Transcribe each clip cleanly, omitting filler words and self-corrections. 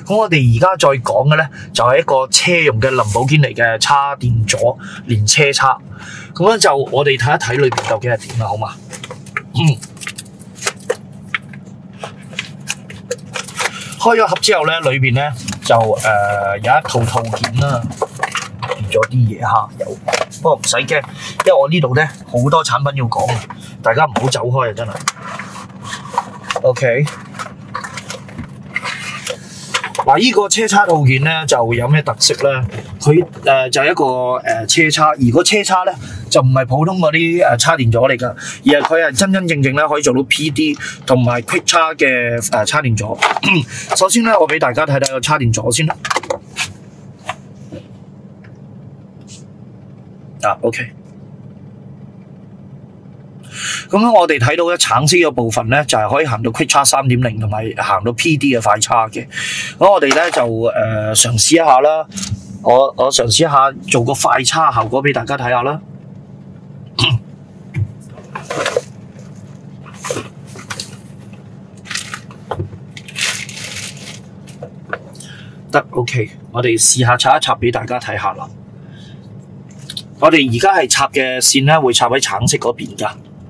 咁我哋而家再講嘅咧，就係一個車用嘅林寶堅尼嘅叉電座連車叉。咁咧就我哋睇一睇裏邊究竟係點啦，好嘛？開咗盒之後咧，裏邊咧就有一套套件啦，變咗啲嘢嚇有，不過唔使驚，因為我呢度咧好多產品要講，大家唔好走開啊！真係。OK。嗱，依個車叉套件咧就有咩特色咧？佢就係一個車叉，而個車叉咧就唔係普通嗰啲叉電座嚟㗎，而係佢係真真正正咧可以做到 PD 同埋 Quick 叉嘅叉電座。首先咧，我俾大家睇睇個叉電座先啦。OK。咁樣我哋睇到咧橙色嘅部分咧，就係可以行到 Quick 叉 3.0 同埋行到 PD 嘅快叉嘅。咁我哋咧就嘗試一下啦。我嘗試一下做個快叉效果俾大家睇下啦。得 OK， 我哋試下插一插俾大家睇下啦。我哋而家係插嘅線咧，會插喺橙色嗰邊㗎。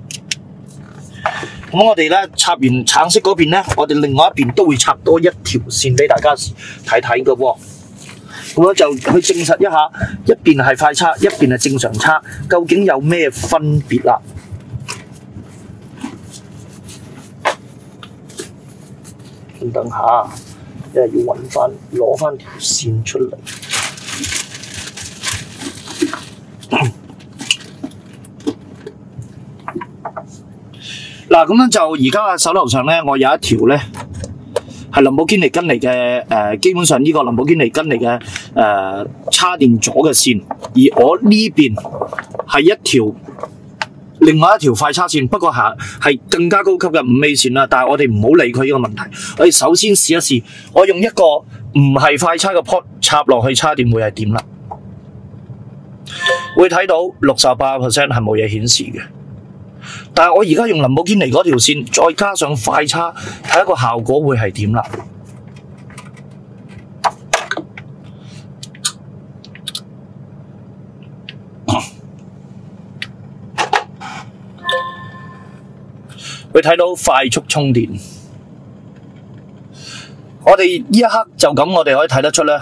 咁我哋咧插完橙色嗰邊咧，我哋另外一邊都會插多一條線俾大家睇睇嘅喎。咁樣就去證實一下，一邊係快叉，一邊係正常叉，究竟有咩分別啦？等下，因為要攞翻條線出嚟。嗱，咁樣就而家手頭上咧，我有一條咧係林寶堅尼跟嚟嘅，基本上呢個林寶堅尼跟嚟嘅叉電座嘅線，而我呢邊係一條另外一條快叉線，不過係更加高級嘅5A線啦。但係我哋唔好理佢呢個問題，我哋首先試一試，我用一個唔係快叉嘅 port 插落去叉電會係點啦？會睇到68% 係冇嘢顯示嘅。但係我而家用林寶堅尼嗰條線，再加上快叉，睇下個效果會係點啦。會睇到快速充電。我哋呢一刻就咁，我哋可以睇得出咧，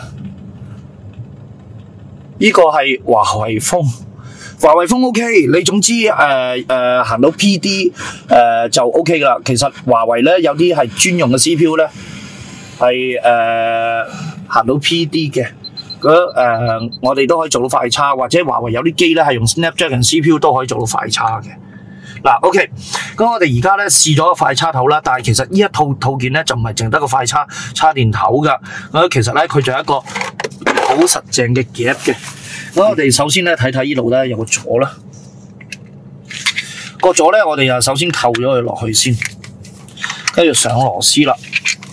呢個係華為風。華為風 OK， 你總之行到 PD 就 OK 噶啦。其實華為咧有啲係專用嘅 CPU 咧係行到 PD 嘅，我哋都可以做到快叉，或者華為有啲機咧係用 Snapdragon CPU 都可以做到快叉嘅。嗱 OK， 咁我哋而家咧試咗個快叉頭啦，但係其實呢一套件咧就唔係淨得個快叉電頭噶，其實咧佢仲有一個好實淨嘅夾嘅。咁我哋首先咧睇睇呢度咧有個座啦，個座咧我哋又首先扣咗佢落去先，跟住上螺絲啦，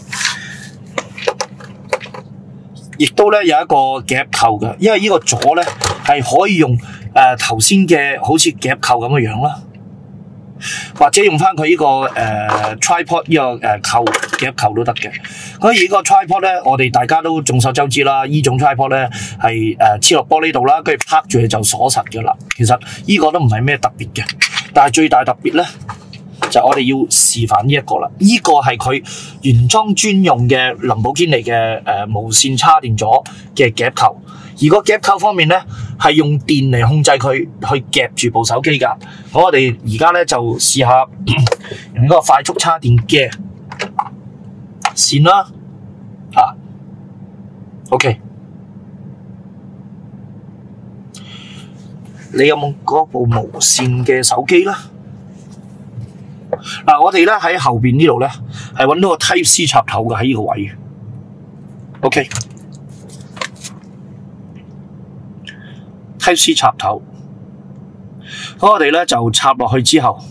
亦都咧有一個夾扣嘅，因為呢個座咧係可以用頭先嘅好似夾扣咁嘅樣啦，或者用翻佢呢個tripod 呢個夾扣都得嘅。咁而個 tripod 咧，我哋大家都眾所周知啦，呢種 tripod 咧係黐落玻璃度啦，跟住拍住佢就鎖實㗎啦。其實呢個都唔係咩特別嘅，但係最大特別咧就我哋要示範呢一個啦。呢個係佢原裝專用嘅林寶堅尼嘅無線叉電座嘅夾扣，而個夾扣方面咧係用電嚟控制佢去夾住部手機㗎。咁我哋而家咧就試下用呢個快速叉電嘅線啦，OK。你有冇嗰部無線嘅手機啦？嗱，我哋咧喺後邊呢度咧係揾到個 Type C 插頭嘅喺呢個位 ，OK。Type C 插頭，咁我哋咧就插落去之後，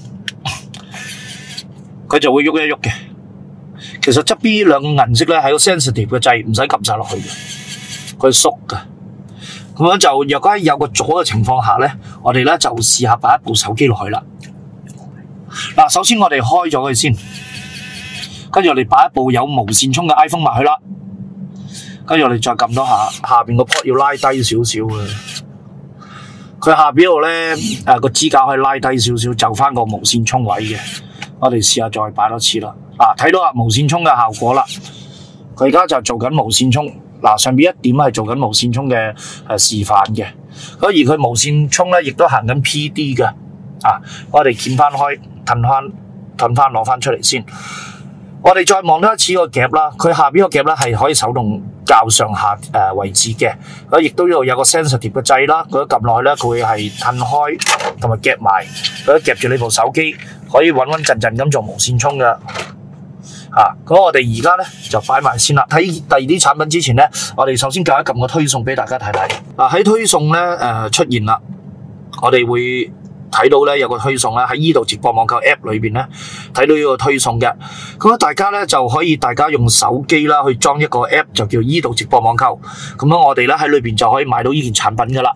佢就會喐一喐嘅。其實側邊兩個銀色咧係個 sensitive 嘅掣，唔使撳晒落去嘅，佢縮㗎。咁樣就若果喺有個阻嘅情況下咧，我哋咧就試下擺一部手機落去啦。嗱，首先我哋開咗佢先，跟住我哋擺一部有無線充嘅 iPhone 埋去啦。 跟住我哋再撳多下邊個 port 要拉低少少嘅。佢下邊度咧個支架可以拉低少少，就翻個無線充位嘅。我哋試下再擺多次啦。睇到無線充嘅效果啦。佢而家就做緊無線充。上邊一點係做緊無線充嘅示範嘅。而佢無線充咧亦都行緊 PD 嘅。我哋掀翻開，褪翻攞翻出嚟先。我哋再望多一次個夾啦，佢下邊個夾咧係可以手動校上下位置嘅。亦都呢度有個 sensitive 嘅掣啦，佢一撳落去咧，佢會係褪開同埋夾埋，佢夾住你部手機，可以穩穩陣陣咁做無線充嘅。咁我哋而家咧就擺埋先啦。睇第二啲產品之前咧，我哋首先撳一撳個推送俾大家睇睇。喺推送咧出現啦，我哋會睇到咧有個推送咧喺呢度直播網購 app 裏邊咧睇到呢個推送嘅。咁大家咧就可以大家用手機啦去裝一個 app 就叫呢度直播網購。咁樣我哋咧喺裏邊就可以買到呢件產品噶啦。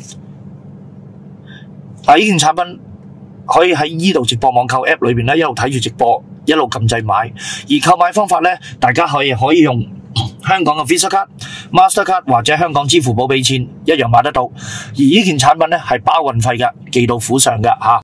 呢件產品可以喺呢度直播網購 app 裏邊咧一路睇住直播，一路撳掣買。而購買方法咧，大家可以用香港嘅 Visa 卡、Mastercard 或者香港支付寶俾錢，一樣買得到。而呢件產品咧係包運費嘅，寄到府上嘅。